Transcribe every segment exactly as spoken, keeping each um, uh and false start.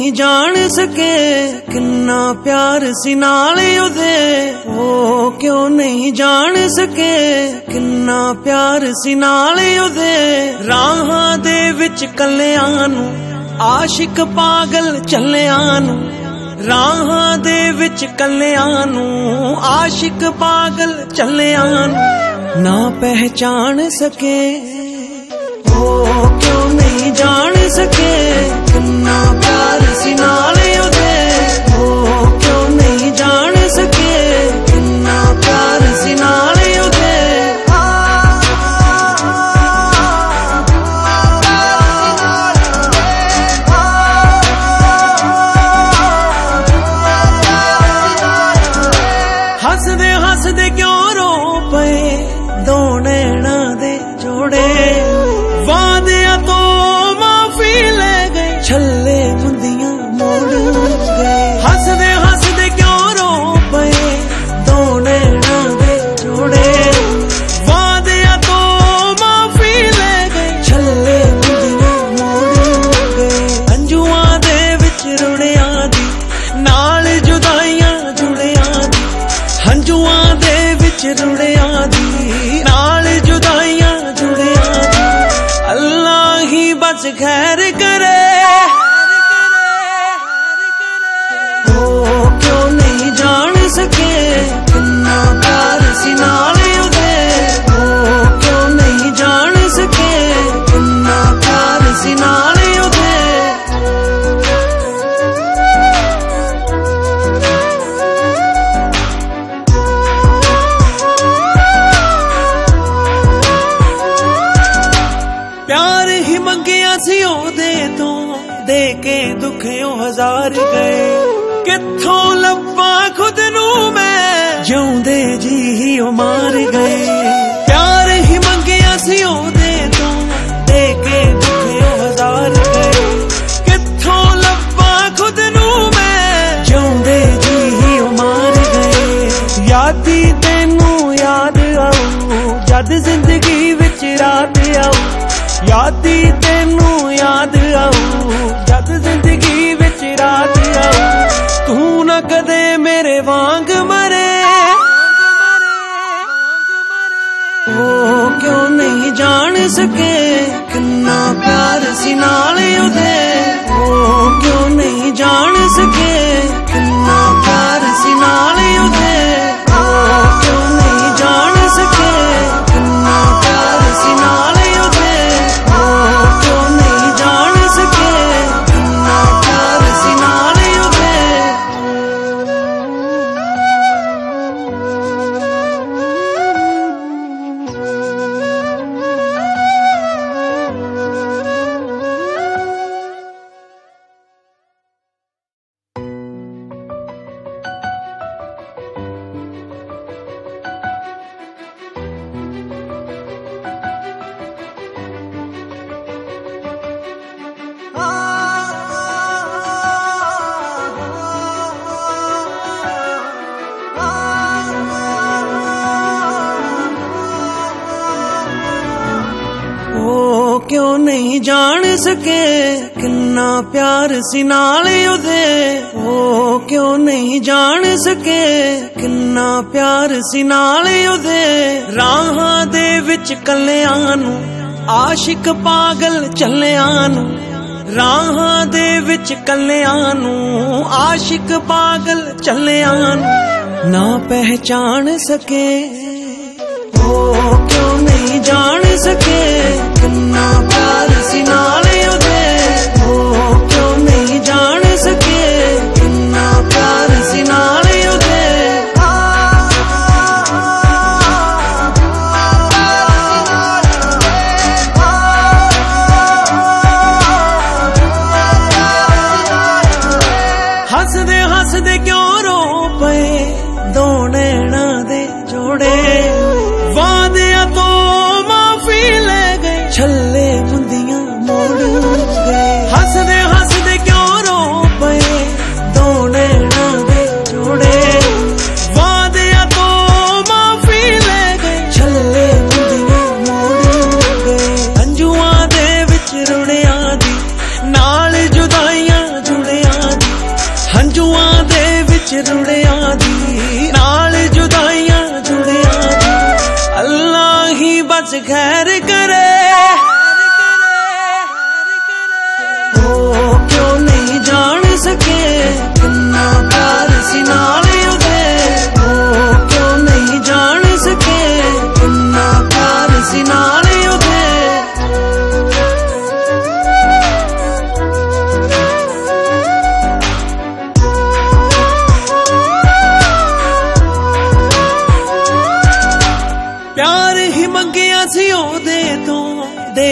नहीं जान सके किन्ना प्यार सी नाल ओदे। ओ क्यों नहीं जान सके किन्ना प्यार सी नाल ओदे। राहां दे विच कल्लियां नू आशिक पागल चलियां नू। राहां दे विच कल्लियां नू आशिक पागल चलियां नू ना पहचान सके। ओ क्यों नहीं जान सके किन्ना प्यार सी नाल ओदे। ओ क्यों नहीं जान सके किन्ना प्यार सी नाल ओदे। हसदे हसदे क्यों रो पे दो नैना दे जोड़े। वादिया तो माफी ले गए छल्ले मुंदियां मोड़ गए। हसदे हसदे क्यों रो पे दो नैना दे जोड़े। वादिया तो माफी ले गए छल्ले मुंदियां मोड़ गए। अंजुआं दे विच रुड़ियां दी नाल जुदाइयां जुड़ियां दी। हंजुआं दे विच रुड़ियां दी नाल जुदाइयां जुड़ियां दी। अल्लाह ही बस खैर करे। ओ क्यों नहीं जान सके किन्ना प्यार सी नाल ओदे। ओ क्यों नहीं जान सके किन्ना प्यार सी नाल ओदे। प्यार ही मंगिया सी ओदे तो दे के दुखियों हजार गए। कित्थों लब्बा खुद नू मैं जिउंदे जी ही ओ मार गए। प्यार ही मंगिया सी ओदे तो दे के दुखियों हजार गए। कित्थों लब्बा खुद नू मैं जिउंदे जी ही ओ मार गए। यादी तेनू याद आऊ जद जिंदगी विच रात आऊ। यादी तेनू याद आऊ जद जिंदगी विच रात आऊ। तू न कदे मेरे वांग मरे। ओ क्यों नहीं जान सके किन्ना प्यार सी नाल ओदे। ओ क्यों नहीं जान सके किन्ना प्यार सी नाल ओदे। ओ क्यों नहीं जान सके किन्ना प्यार सी नाल ओदे। ओ क्यों नहीं जान सके किन्ना प्यार सी नाल ओदे। ओ क्यों नहीं जान सके किन्ना प्यार सी नाल ओदे। ओ क्यों नहीं जान सके किन्ना प्यार सी नाल ओदे। राहां दे विच कल्लियां नू आशिक पागल चलियां नू। राहां दे विच कल्लियां नू आशिक पागल चलियां नू ना पहचान सके। ओ क्यों नहीं जान सके किन्ना प्यार सी नाल ओदे। ओ क्यों नहीं जान सके किन्ना प्यार सी नाल ओदे। हसदे हसदे क्यों रो पे दो नैना दे जोड़े। वादिया तो माफी ले गए छल्ले मुंदियां मोड़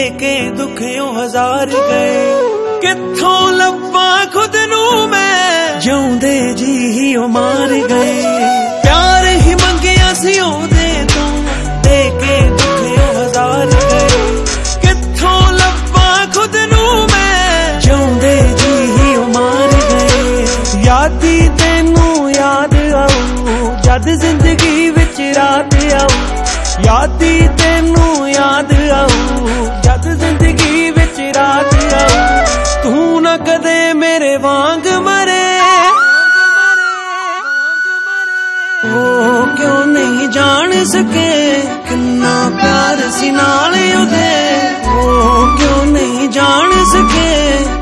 के दुखियों हजार गए कित्थों लब्बा खुद नू मैं जिउंदे जी ही ओ मार गए प्यार ही मंगिया सी ओदे तों दे के दुखियों हजार गए कित्थों लब्बा खुद नू मैं जिउंदे जी ही ओ मार गए यादी तैनू याद आऊ जद जिंदगी विच रात आऊ यादी तैनू याद आऊ जद जिंदगी विच रात आऊ तू ना कदे मेरे वांग मरे ओ क्यों नहीं जान सके किन्ना प्यार सी नाल उदे ओ क्यों नहीं जान सके